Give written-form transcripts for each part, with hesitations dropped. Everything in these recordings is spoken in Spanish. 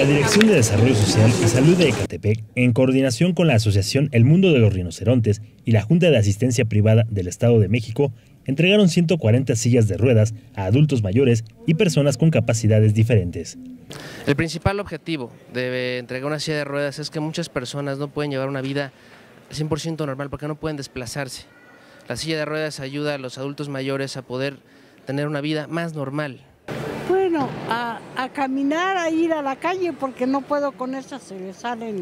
La Dirección de Desarrollo Social y Salud de Ecatepec, en coordinación con la Asociación El Mundo de los Rinocerontes y la Junta de Asistencia Privada del Estado de México, entregaron 140 sillas de ruedas a adultos mayores y personas con capacidades diferentes. El principal objetivo de entregar una silla de ruedas es que muchas personas no pueden llevar una vida 100% normal porque no pueden desplazarse. La silla de ruedas ayuda a los adultos mayores a poder tener una vida más normal. Bueno, a caminar, a ir a la calle, porque no puedo con esas, se le salen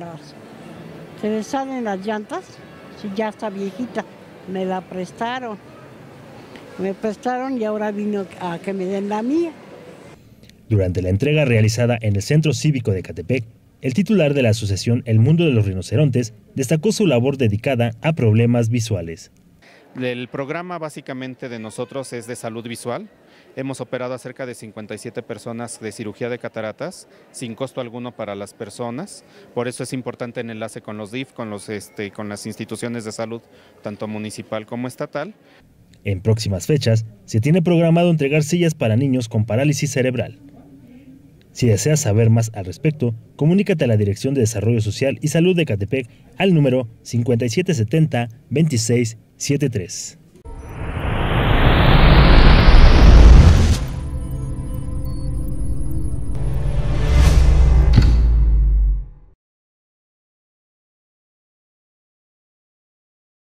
las llantas, si ya está viejita, me la prestaron. Me prestaron y ahora vino a que me den la mía. Durante la entrega realizada en el Centro Cívico de Ecatepec, el titular de la asociación El Mundo de los Rinocerontes destacó su labor dedicada a problemas visuales. El programa básicamente de nosotros es de salud visual. Hemos operado a cerca de 57 personas de cirugía de cataratas sin costo alguno para las personas. Por eso es importante el enlace con los DIF, con las instituciones de salud, tanto municipal como estatal. En próximas fechas, se tiene programado entregar sillas para niños con parálisis cerebral. Si deseas saber más al respecto, comunícate a la Dirección de Desarrollo Social y Salud de Ecatepec al número 5770-2673.